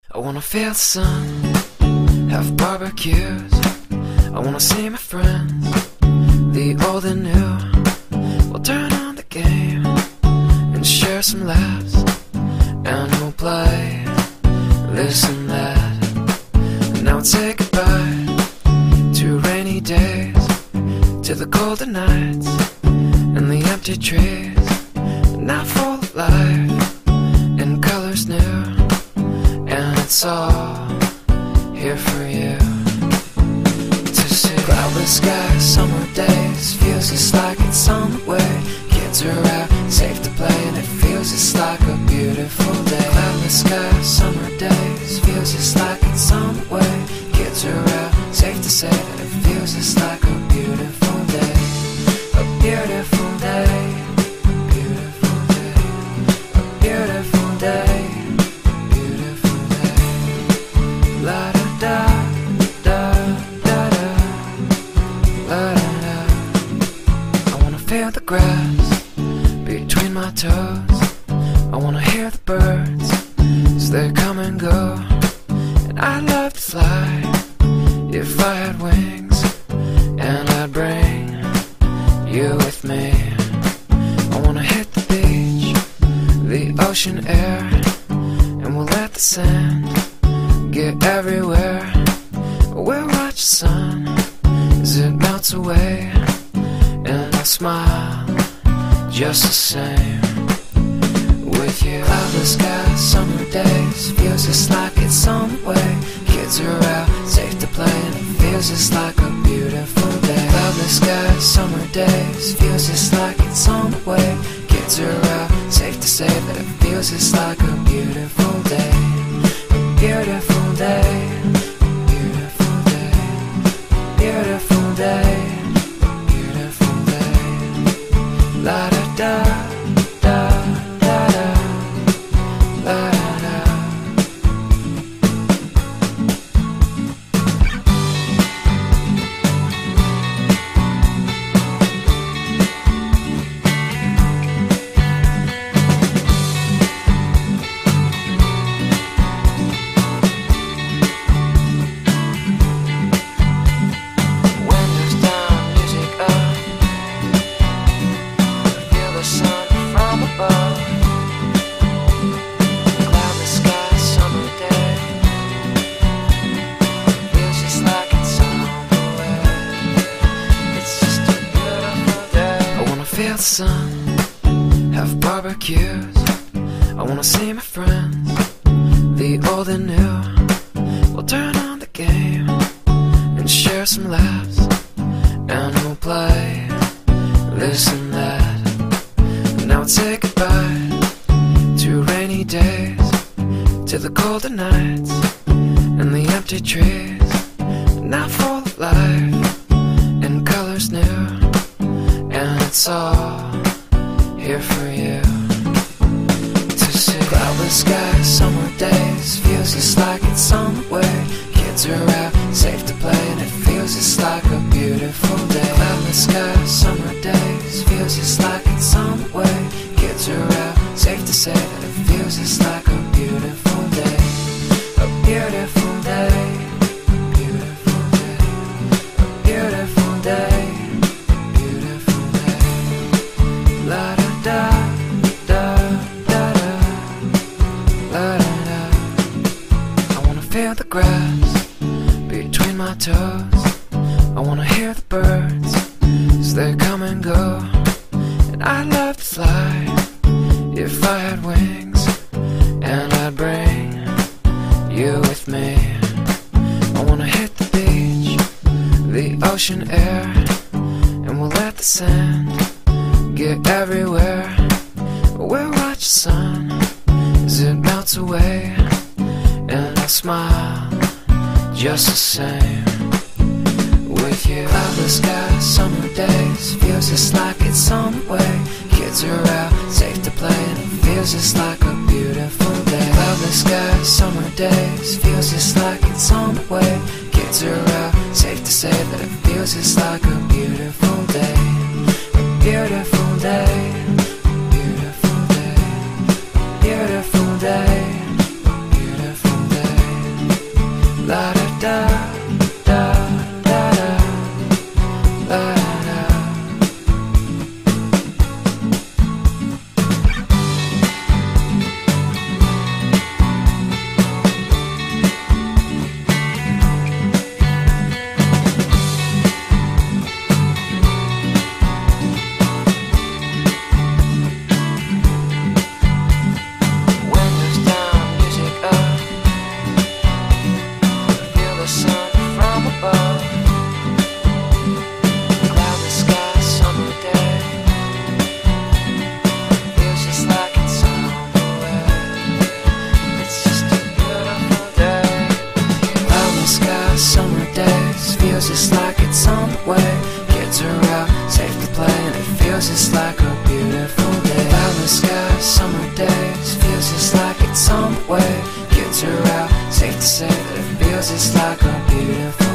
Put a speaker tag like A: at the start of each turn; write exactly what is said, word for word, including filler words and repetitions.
A: I wanna feel the sun, have barbecues. I wanna see my friends, the old and new. We'll turn on the game and share some laughs, and we'll play this and that. And now we'll say goodbye to rainy days, to the colder nights and the empty trees. Now full of life and colors new, and it's all here for you to see. Cloudless skies, summer days, feels just like it's on the way. Kids are out, safe to play, and it feels just like a beautiful day. Cloudless skies, summer days, feels just like it's on the way. Kids are out, safe to say that it feels just like a beautiful day. A beautiful day, beautiful day, a beautiful day, beautiful day. La da da da da da, la da da. I wanna feel the grass between my toes. I wanna hear the birds as they come and go. And I'd love to fly if I had wings, and I'd bring you with me. I wanna hit the beach, the ocean air, and we'll let the sand get everywhere. We'll watch the sun as it melts away, and I'll smile just the same with you. Cloudless skies, summer days, feels just like it's on the way. Kids are out, safe to play, and it feels just like a beautiful day. Cloudless skies, summer days, feels just like it's on the way. Kids are out, safe to say that it feels just like a beautiful day. A beautiful day, beautiful day, beautiful day, beautiful day. La da da da da da, la da da. Windows down, music up, feel the sun from above. Cloudless sky, summer day, feels just like it's on the way. It's just a beautiful day. I wanna feel the sun, have barbecues. I wanna see my friends, the old and new. We'll turn on the game and share some laughs, and we'll play this and that. And now we'll say goodbye to rainy days, to the colder nights and the empty trees. Now full of life and colors new, and it's all here for you to see. Cloudless skies, summer days, feels just like it's on the way. Kids are out, safe to play, and it feels just like a beautiful day. Cloudless skies, summer days, feels just like it's on the way. Kids are out, safe to say that it feels just like a beautiful day. A beautiful day, beautiful day, a beautiful day, beautiful day. La da da da da da, la da da. I wanna feel the grass between my toes. I wanna hear the birds as they come and go. And I'd love to fly if I had wings, and I'd bring you with me. I wanna hit the beach, the ocean air, and we'll let the sand get everywhere. We'll watch the sun as it melts away, and I'll smile just the same with you. Cloudless skies, summer days, feels just like it's on the way. Kids are out, safe to play, and it feels just like a beautiful day. Cloudless skies, summer days, feels just like it's on the way. Kids are out, safe to say that it feels just like a beautiful day. A beautiful day, beautiful day, beautiful day, beautiful day. La da da da da da, la da. Windows down, music up. Feel the sun from above. Cloudless sky, summer day. Feels just like it's on the way. It's just a beautiful day. Cloudless sky, summer days. Feels just like it's on the way. Kids are out, safe to play, and it feels just like a beautiful day. Cloudless sky, summer days. Feels just like it's on the way. Kids are out, safe to say that it feels just like a beautiful